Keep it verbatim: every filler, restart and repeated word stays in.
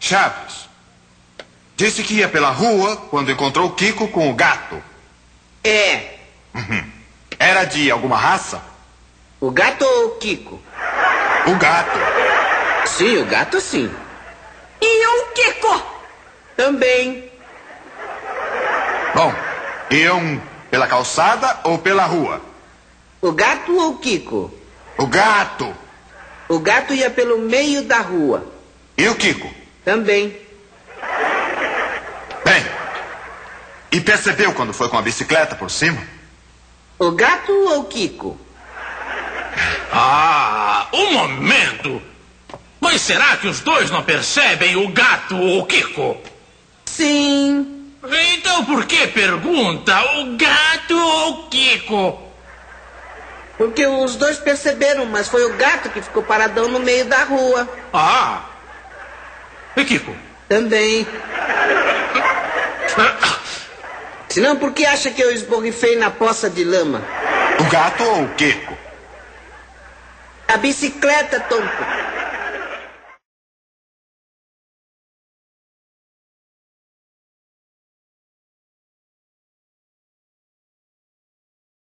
Chaves disse que ia pela rua quando encontrou o Kiko com o gato. É. Uhum. Era de alguma raça? O gato ou o Kiko? O gato. Sim, o gato sim. E o Kiko? Também. Bom, iam pela calçada ou pela rua? O gato ou o Kiko? O gato. O gato ia pelo meio da rua. E o Kiko? Também. Bem, e percebeu quando foi com a bicicleta por cima? O gato ou o Kiko? Ah, um momento! Mas será que os dois não percebem o gato ou o Kiko? Sim. Então por que pergunta o gato ou o Kiko? Porque os dois perceberam, mas foi o gato que ficou paradão no meio da rua. Ah! E Kiko? Também. Senão, por que acha que eu esborrifei na poça de lama? O gato ou o Kiko? A bicicleta, tonto.